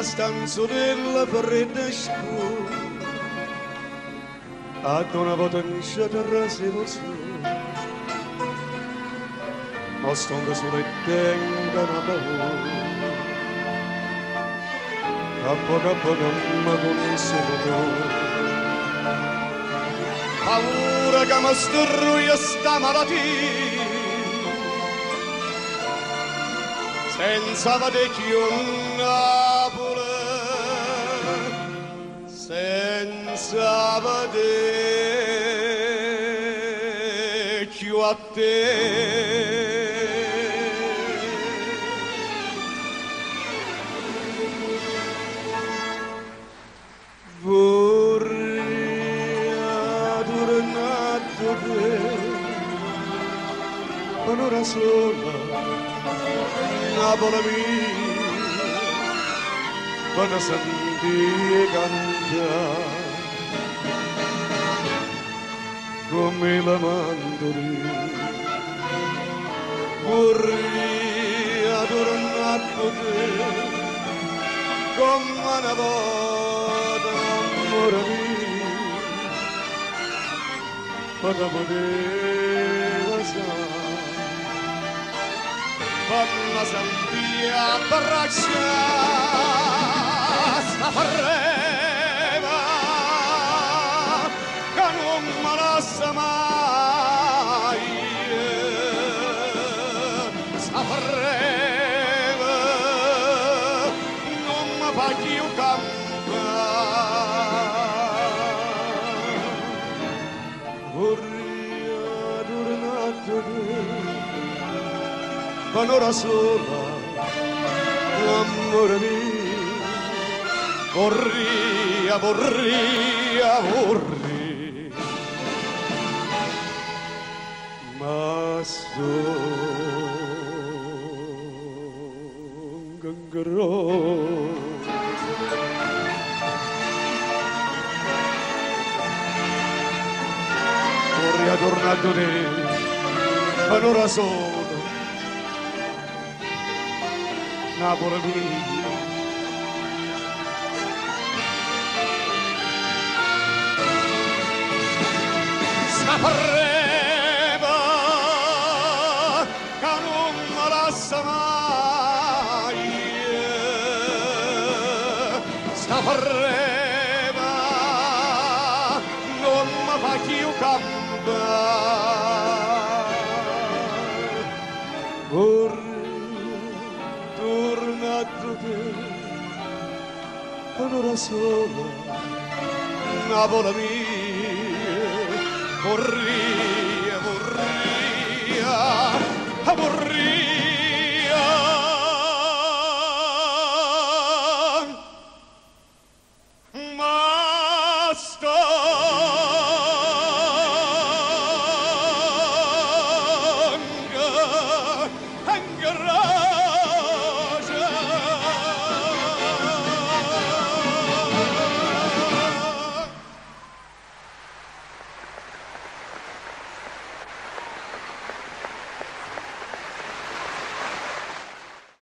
una stanza della fredda scura, ad una potenza terrase vostra, ma stonda sole tenga una paura, cappa gamma con il sole. Paura che mi struglia sta malattia, senza vedere Napoli, senza vedere a te. Un'ora sola, Napoli mia, vado a sentire cantare come la mandolina. Vorrei adorare te come una volta, amore mio, vado a poter sai. Balla sentia braccia sapreva che non me lascia mai, sapreva non mi fa più cantare. Vorrei adorare un'ora sola, l'amore mio, vorrei, ma son gangrò. Vorrei adorare te, un'ora sola, Napoli mia, sapreva che non me lascia mai, sapreva non mi fa più cantare. Un'ora sola, Napoli mia, vorrei